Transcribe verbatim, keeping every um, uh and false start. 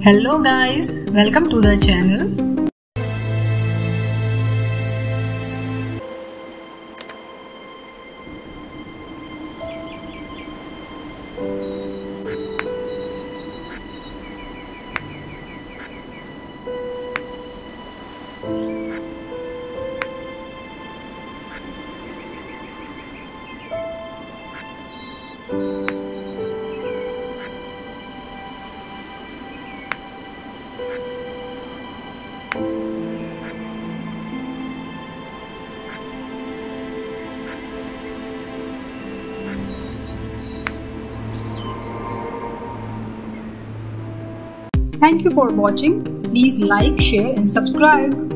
Hello guys, welcome to the channel. Thank you for watching. Please like, share and subscribe.